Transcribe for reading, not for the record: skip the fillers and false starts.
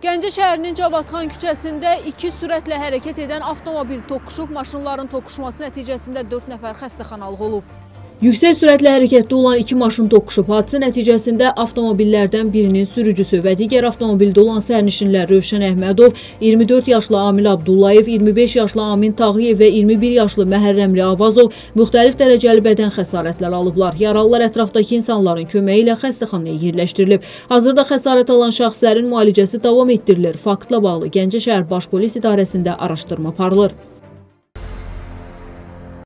Gəncə şəhərinin Cavadxan küçəsində iki sürətlə hərəkət edən avtomobil toqquşub, maşınların toqquşması nəticəsində 4 nəfər xəstəxanalıq olub. Yüksək sürətlə hərəkətdə olan iki maşın toqquşub. Hadisə nəticəsində avtomobillərdən birinin sürücüsü və digər avtomobildə olan sərnişinlər Rövşən Əhmədov, 24 yaşlı Amil Abdullayev, 25 yaşlı Amin Tağıyev və 21 yaşlı Məhərrəmli Avazov müxtəlif dərəcəli bədən xəsarətləri alıblar. Yaralılar ətrafdakı insanların köməyi ilə xəstəxanaya yerləşdirilib. Hazırda xəsarət alan şəxslərin müalicəsi davam etdirilir. Faktla bağlı Gəncə şəhər Baş Polis İdarəsində araşdırma aparılır.